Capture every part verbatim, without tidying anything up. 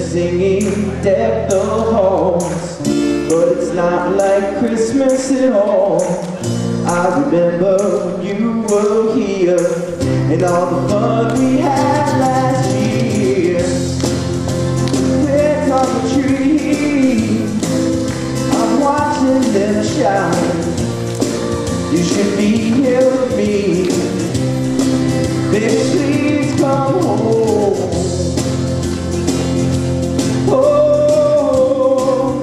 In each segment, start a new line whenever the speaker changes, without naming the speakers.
singing deck the halls, but it's not like Christmas at all. I remember when you were here and all the fun we had last year. There's on the tree, I'm watching them shine. You should be here with me. Baby, please come home. Oh,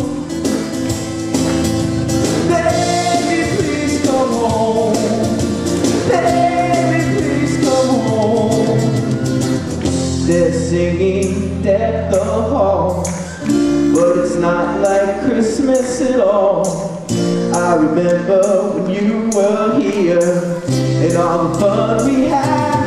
baby, please come home. Baby, please come home. They're singing deck the halls, but it's not like Christmas at all. I remember when you were here and all the fun we had